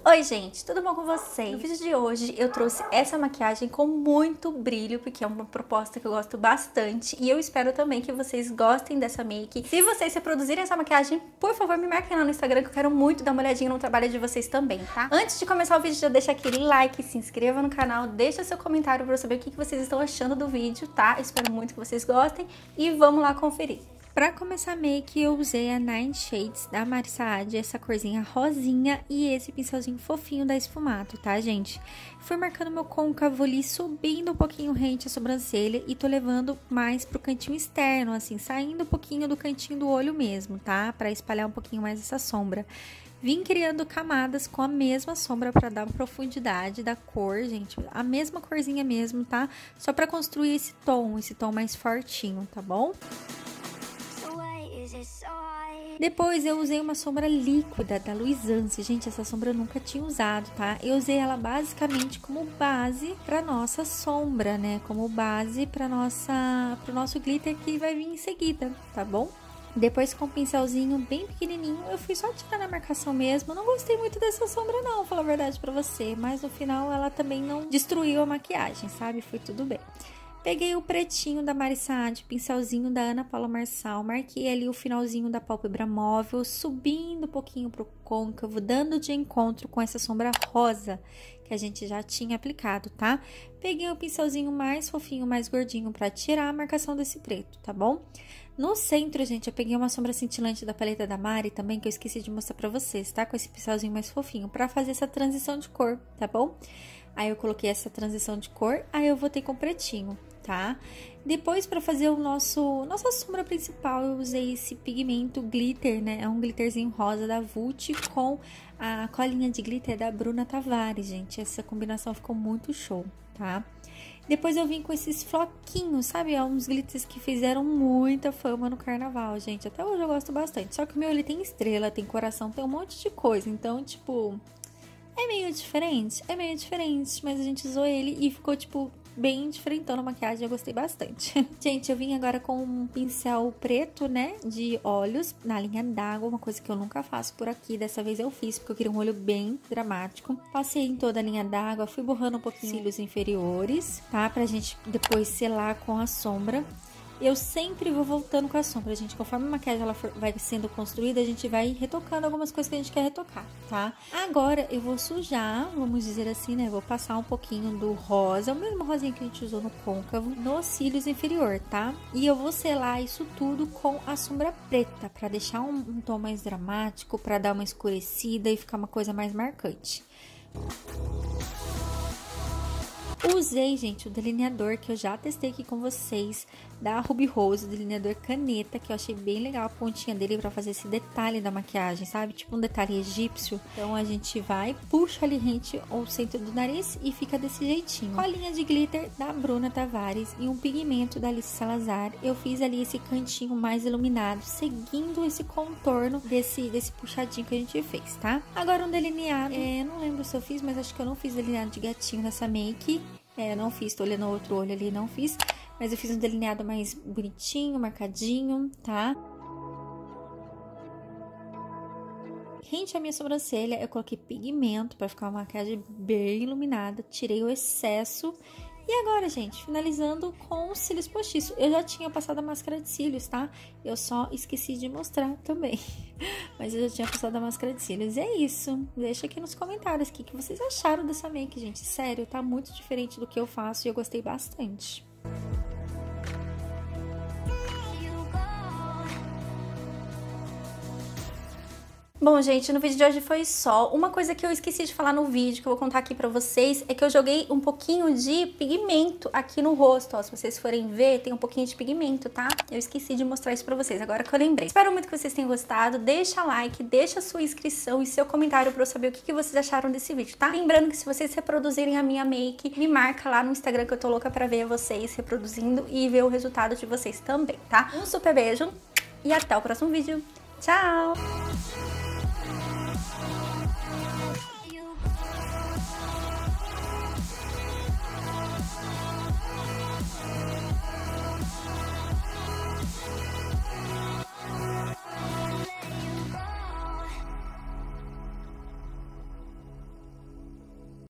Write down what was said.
Oi gente, tudo bom com vocês? No vídeo de hoje eu trouxe essa maquiagem com muito brilho, porque é uma proposta que eu gosto bastante e eu espero também que vocês gostem dessa make. Se vocês reproduzirem essa maquiagem, por favor me marquem lá no Instagram que eu quero muito dar uma olhadinha no trabalho de vocês também, tá? Antes de começar o vídeo, já deixa aquele like, se inscreva no canal, deixa seu comentário pra eu saber o que vocês estão achando do vídeo, tá? Eu espero muito que vocês gostem e vamos lá conferir. Pra começar a make, eu usei a Nine Shades da Marissa Saad, essa corzinha rosinha e esse pincelzinho fofinho da Esfumato, tá, gente? Fui marcando meu côncavo ali, subindo um pouquinho rente a sobrancelha e tô levando mais pro cantinho externo, assim, saindo um pouquinho do cantinho do olho mesmo, tá? Pra espalhar um pouquinho mais essa sombra. Vim criando camadas com a mesma sombra pra dar profundidade da cor, gente, a mesma corzinha mesmo, tá? Só pra construir esse tom mais fortinho, tá bom? Depois eu usei uma sombra líquida da Luisance. Gente, essa sombra eu nunca tinha usado, tá? Eu usei ela basicamente como base pra nossa sombra, né? Como base pro nosso glitter que vai vir em seguida, tá bom? Depois com um pincelzinho bem pequenininho, eu fui só tirando a marcação mesmo. Eu não gostei muito dessa sombra não, vou falar a verdade pra você. Mas no final ela também não destruiu a maquiagem, sabe? Foi tudo bem. Peguei o pretinho da Marissa Saad, pincelzinho da Ana Paula Marçal, marquei ali o finalzinho da pálpebra móvel, subindo um pouquinho pro côncavo, dando de encontro com essa sombra rosa que a gente já tinha aplicado, tá? Peguei o pincelzinho mais fofinho, mais gordinho pra tirar a marcação desse preto, tá bom? No centro, gente, eu peguei uma sombra cintilante da paleta da Mari também, que eu esqueci de mostrar pra vocês, tá? Com esse pincelzinho mais fofinho, pra fazer essa transição de cor, tá bom? Aí eu coloquei essa transição de cor, aí eu voltei com o pretinho, tá? Depois, pra fazer o nossa sombra principal, eu usei esse pigmento glitter, né? É um glitterzinho rosa da Vult com a colinha de glitter da Bruna Tavares, gente. Essa combinação ficou muito show, tá? Depois eu vim com esses floquinhos, sabe? É uns glitters que fizeram muita fama no carnaval, gente. Até hoje eu gosto bastante. Só que o meu, ele tem estrela, tem coração, tem um monte de coisa. Então, tipo, é meio diferente, mas a gente usou ele e ficou, tipo, bem diferentão na maquiagem, eu gostei bastante. Gente, eu vim agora com um pincel preto, né, de olhos, na linha d'água, uma coisa que eu nunca faço por aqui, dessa vez eu fiz, porque eu queria um olho bem dramático. Passei em toda a linha d'água, fui borrando um pouquinho os cílios inferiores, tá, pra gente depois selar com a sombra. Eu sempre vou voltando com a sombra, gente. Conforme a maquiagem ela vai sendo construída, a gente vai retocando algumas coisas que a gente quer retocar, tá? Agora, eu vou sujar, vamos dizer assim, né? Vou passar um pouquinho do rosa, o mesmo rosinha que a gente usou no côncavo, nos cílios inferior, tá? E eu vou selar isso tudo com a sombra preta, pra deixar um tom mais dramático, pra dar uma escurecida e ficar uma coisa mais marcante. Usei, gente, o delineador que eu já testei aqui com vocês, da Ruby Rose, o delineador caneta, que eu achei bem legal a pontinha dele pra fazer esse detalhe da maquiagem, sabe? Tipo um detalhe egípcio. Então, a gente vai, puxa ali rente ao centro do nariz e fica desse jeitinho. Colinha de glitter da Bruna Tavares e um pigmento da Alice Salazar. Eu fiz ali esse cantinho mais iluminado, seguindo esse contorno desse puxadinho que a gente fez, tá? Agora um delineado, não lembro se eu fiz, mas acho que eu não fiz delineado de gatinho nessa make. Eu não fiz, tô olhando o outro olho ali, não fiz. Mas eu fiz um delineado mais bonitinho, marcadinho, tá? Rente à minha sobrancelha, eu coloquei pigmento pra ficar uma maquiagem bem iluminada. Tirei o excesso. E agora, gente, finalizando com os cílios postiços. Eu já tinha passado a máscara de cílios, tá? Eu só esqueci de mostrar também. Mas eu já tinha passado a máscara de cílios. E é isso. Deixa aqui nos comentários o que vocês acharam dessa make, gente. Sério, tá muito diferente do que eu faço e eu gostei bastante. Bom, gente, no vídeo de hoje foi só. Uma coisa que eu esqueci de falar no vídeo, que eu vou contar aqui pra vocês, é que eu joguei um pouquinho de pigmento aqui no rosto, ó. Se vocês forem ver, tem um pouquinho de pigmento, tá? Eu esqueci de mostrar isso pra vocês, agora que eu lembrei. Espero muito que vocês tenham gostado. Deixa like, deixa sua inscrição e seu comentário pra eu saber o que vocês acharam desse vídeo, tá? Lembrando que se vocês reproduzirem a minha make, me marca lá no Instagram que eu tô louca pra ver vocês reproduzindo e ver o resultado de vocês também, tá? Um super beijo e até o próximo vídeo. Tchau!